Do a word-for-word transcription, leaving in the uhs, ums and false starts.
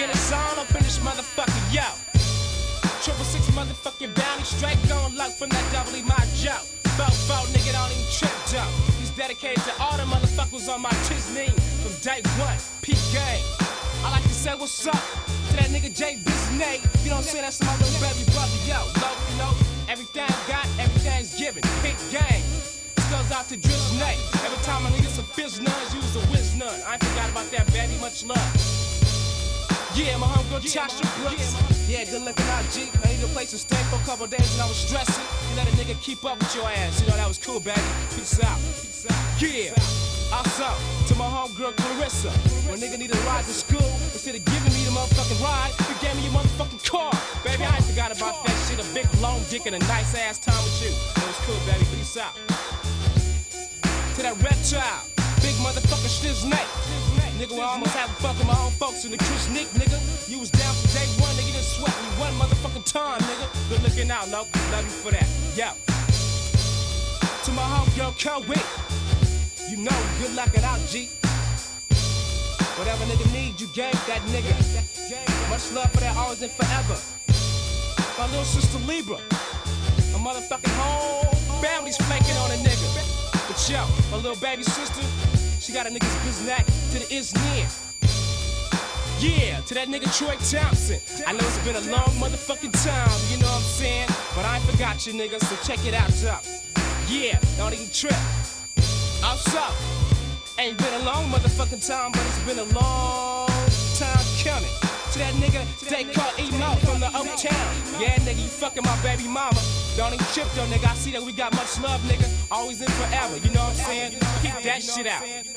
in the zone up in this motherfucker, yo. Triple six motherfucking bounty, straight going luck from that double E my Joe. Fofo, nigga, don't even trip, though. He's dedicated to all the motherfuckers on my Disney from day one, peak game. I like to say what's up to that nigga J Business. You know what I'm saying? That's my little baby brother, yo. Low, you know, everything got, everything's given. Peak game. This goes out to Drisney. Every time I need some business, you was a whiz none. I ain't forgot about that, baby. Much love. Yeah, my homegirl Tasha Brooks. Yeah, good looking out, G. I need a place to stay for a couple days and I was stressing. You let a nigga keep up with your ass. You know, that was cool, baby. Peace out. Peace out. Yeah. Also, to my homegirl Clarissa. When a nigga need a ride to school, instead of giving me the motherfucking ride, you gave me your motherfucking car. Baby, I ain't forgot about that shit. A big, long dick and a nice ass time with you. It was cool, baby. Peace out. To that reptile. Big motherfucking Snake. Nigga, we almost having fun with my own folks in the Chris Nick, nigga. You was down from day one, nigga, you done sweat me one motherfucking time, nigga. Good looking out, no, love you for that, yo. To my homegirl, Kerwin, you know, good looking out, G. Whatever nigga need, you gave that nigga. Much love for that, always and forever. My little sister Libra, my motherfucking whole family's flaking on a nigga. But yo, my little baby sister, she got a nigga's business to the is near. Yeah, to that nigga Troy Thompson. I know it's been a long motherfucking time, you know what I'm saying? But I ain't forgot you, nigga, so check it out, up. Yeah, don't even trip. Also, ain't been a long motherfucking time, but it's been a long time coming. To that nigga they call Emo from the Uptown. Yeah, nigga, you fucking my baby mama. Don't even trip though, nigga. I see that we got much love, nigga. Always and forever, you know what I'm saying? Keep that shit out.